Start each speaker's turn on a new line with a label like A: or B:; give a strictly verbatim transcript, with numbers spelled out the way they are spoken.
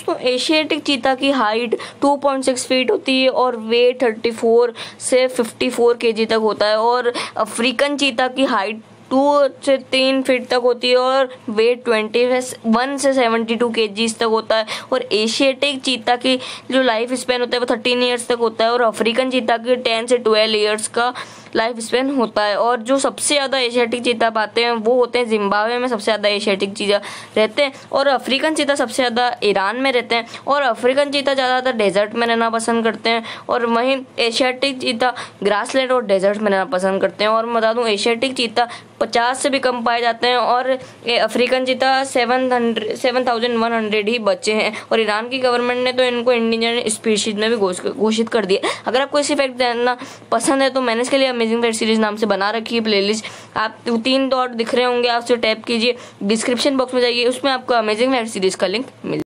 A: दोस्तों एशियाटिक चीता की height two point six feet होती है और वेट थर्टी फोर से फिफ्टी फोर केजी तक होता है। और अफ्रीकन चीता की हाइट टू से तीन फीट तक होती है और वेट ट्वेंटी वन से सेवेंटी टू केजीज तक होता है। और एशियाटिक चीता की जो लाइफ स्पैन होता है वो थर्टीन ईयर्स तक होता है और अफ्रीकन चीता की टेन से ट्वेल्व ईयर्स का लाइफ स्पैन होता है। और जो सबसे ज़्यादा एशियाटिक चीता पाते हैं वो होते हैं जिम्बाब्वे में, सबसे ज़्यादा एशियाटिक चीता रहते हैं। और अफ्रीकन चीता सबसे ज़्यादा ईरान में रहते हैं। और अफ्रीकन चीता ज़्यादातर डेजर्ट में रहना पसंद करते हैं और वहीं एशियाटिक चीता ग्रासलैंड और डेजर्ट में रहना पसंद करते हैं। और मैं बता दूँ एशियाटिक चीता पचास से भी कम पाए जाते हैं और अफ्रीकन चीता seven hundred seven thousand one hundred ही बचे हैं। और ईरान की गवर्नमेंट ने तो इनको इंडिजिनस स्पीशीज में भी घोषित कर दिया। अगर आपको इसी फैक्ट जानना पसंद है तो मैंने इसके लिए अमेजिंग फैक्ट सीरीज नाम से बना रखी है प्लेलिस्ट। आप तीन डॉट दिख रहे होंगे, आप उसे टैप कीजिए, डिस्क्रिप्शन बॉक्स में जाइए, उसमें आपको अमेजिंग फैक्ट सीरीज का लिंक मिल